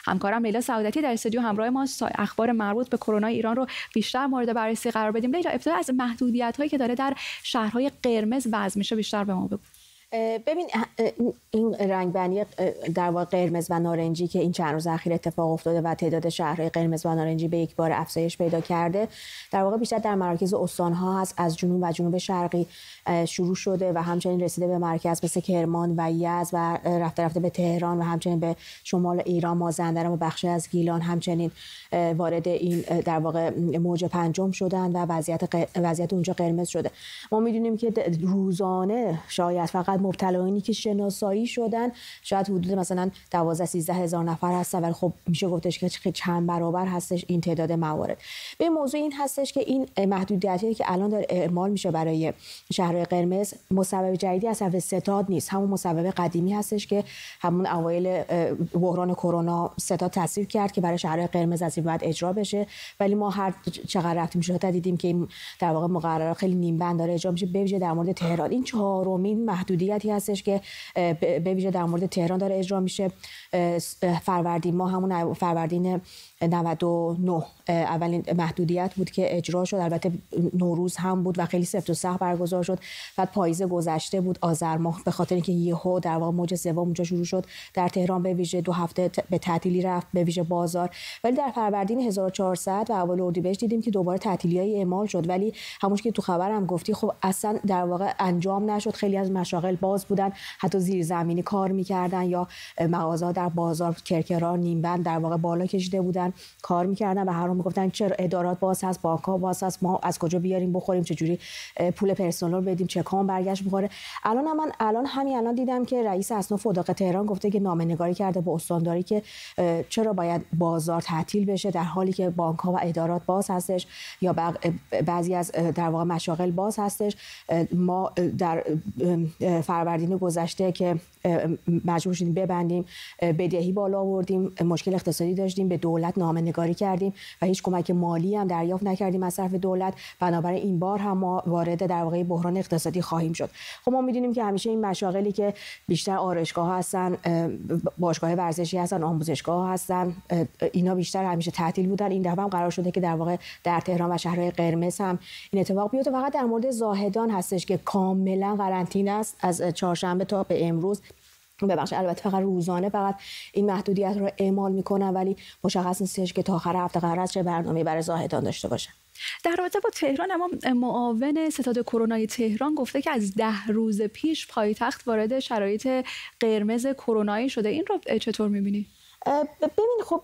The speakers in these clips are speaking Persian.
همکارم لیلا سعادتی در استودیو همراه ما اخبار مربوط به کرونا ایران رو بیشتر مورد بررسی قرار بدیم. لیلا، ابتدا از محدودیت‌هایی که داره در شهرهای قرمز وضع میشه بیشتر به ما بگو. ببین، این رنگبندی در واقع قرمز و نارنجی که این چند روز اخیر اتفاق افتاده و تعداد شهرهای قرمز و نارنجی به یک بار افزایش پیدا کرده، در واقع بیشتر در مراکز استان‌ها هست. از جنوب و جنوب شرقی شروع شده و همچنین رسیده به مرکز مثل کرمان و یزد و رفته به تهران و همچنین به شمال ایران، مازندران و بخشی از گیلان همچنین وارد این در واقع موج پنجم شدن و وضعیت اونجا قرمز شده. ما می‌دونیم که روزانه شاید فقط مبتلایانی که شناسایی شدن شاید حدود مثلا 12-13 هزار نفر هستن، ولی خب میشه گفتش که چند برابر هستش این تعداد موارد. به موضوع این هستش که این محدودیتی که الان داره اعمال میشه برای شهرهای قرمز مسبب جدیدی از طرف ستاد نیست، همون مسبب قدیمی هستش که همون اوایل بحران کرونا ستاد تصویب کرد که برای شهرهای قرمز از این بعد اجرا بشه. ولی ما هر چقدر رفتیم شده دیدیم که این در واقع مقررات خیلی نیم بند داره اجرا میشه، به ویژه در مورد تهران. این چهارمین محدودیتی هستش که به ویژه در مورد تهران داره اجرا میشه. فروردین ما همون فروردین 99 اولین محدودیت بود که اجرا شد. البته نوروز هم بود و خیلی سفت و سخت برگزار شد. بعد پاییز گذشته بود، آذر ماه، به خاطر اینکه یهو در واقع موج سوم اونجا شروع شد. در تهران به ویژه 2 هفته به تعطیلی رفت، به ویژه بازار. ولی در فروردین 1400 و اول اردیبهشت دیدیم که دوباره تعطیلی‌های اعمال شد، ولی همونش که تو خبرم گفتی خب اصلا در واقع انجام نشد. خیلی از مشاغل باز بودن، حتی زیرزمینی کار می‌کردن یا مغازه‌ها در بازار کرکرا نیم بند در واقع بالا کشیده بودن کار می‌کردن و هر روز میگفتن چرا ادارات باز هست، بانک‌ها باز هست، ما از کجا بیاریم بخوریم، چه جوری پول پرسنل بدیم، چه کام برگشت بخوره. همین الان دیدم که رئیس اصناف اداق تهران گفته که نامه‌نگاری کرده به استانداری که چرا باید بازار تعطیل بشه در حالی که بانک‌ها و ادارات باز هستش یا بعضی از در واقع مشاغل باز هستش. ما در فروردین گذشته که مجبور شدیم ببندیم، بدهی بالا آوردیم، مشکل اقتصادی داشتیم، به دولت نامه‌نگاری کردیم و هیچ کمک مالی هم دریافت نکردیم از طرف دولت. بنابراین این بار هم ما وارد در واقع بحران اقتصادی خواهیم شد. خب ما می‌دونیم که همیشه این مشاغلی که بیشتر آرایشگاه هستن، باشگاه ورزشی هستن، آموزشگاه هستن، اینا بیشتر همیشه تعطیل بودن. این دفعه هم قرار شده که در واقع در تهران و شهرهای قرمز هم این اتفاق بیفته. فقط در مورد زاهدان هستش که کاملا قرنطینه است از چهارشنبه تا به امروز. ببخشید، البته فقط روزانه فقط این محدودیت رو اعمال میکنن، ولی مشخص نیستش که تا آخر هفته قرار است چه برنامه‌ای برای زاهدان داشته باشن. در رابطه با تهران، اما معاون ستاد کرونایی تهران گفته که از 10 روز پیش پایتخت وارد شرایط قرمز کرونایی شده. این رو چطور می‌بینی؟ ببین خب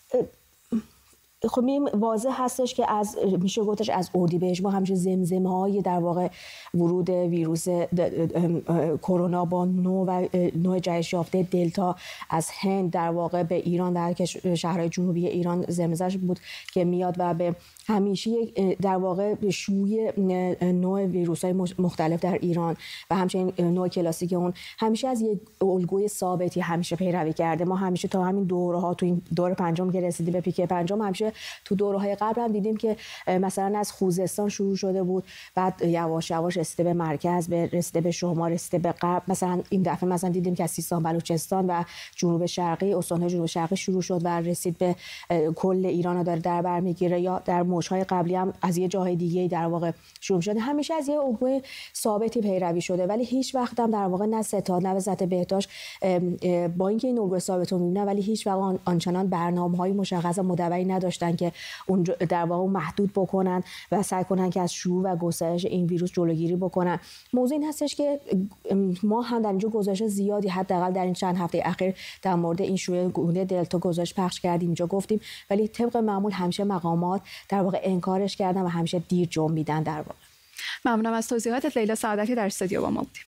واضح هستش که میشه گفتش از اردیبهشت ما همچین زمزمه‌های در واقع ورود ویروس کرونا با نوع جهش یافته دلتا از هند در واقع به ایران و شهرهای جنوبی ایران زمزمش بود که میاد و به همیشه در واقع شیوع نوع ویروس‌های مختلف در ایران و همچنین نوع کلاسیک اون همیشه از یک الگوی ثابتی همیشه پیروی کرده. ما همیشه تا همین دوره‌ها، تو این دور پنجم که رسیدیم به پیک پنجم، همیشه تو دوره‌های قبل هم دیدیم که مثلا از خوزستان شروع شده بود، بعد یواش یواش رسیده به مرکز، رسیده به شمال، رسیده به غرب. مثلا این دفعه مثلا دیدیم که از سیستان، بلوچستان و جنوب شرقی، استان‌های جنوب شرقی شروع شد و رسید به کل ایران رو داره در بر میگیره. یا در موج‌های قبلی هم از یه جاهای دیگه در واقع شروع شده. همیشه از یه الگوی ثابتی پیروی شده، ولی هیچ وقت هم در واقع نه ستاد نه وزارت بهداشت با اینکه این الگوی ثابت رو می‌بینن، ولی هیچ وقت آنچنان برنامه‌های مشخص و مدونی نداشتن که اون در واقع محدود بکنن و سعی کنن که از شیوع و گسترش این ویروس جلوگیری بکنن. موضوع این هستش که ما هم در اینجا گزارش زیادی حداقل در این چند هفته اخیر در مورد این شیوع گونه دلتا گزارش پخش کردیم، اینجا گفتیم، ولی طبق معمول همیشه مقامات در واقع انکارش کردن و همیشه دیر جنبیدن در واقع. ممنونم از توضیحاتت لیلا سعادتی در استودیو با ما بودیم.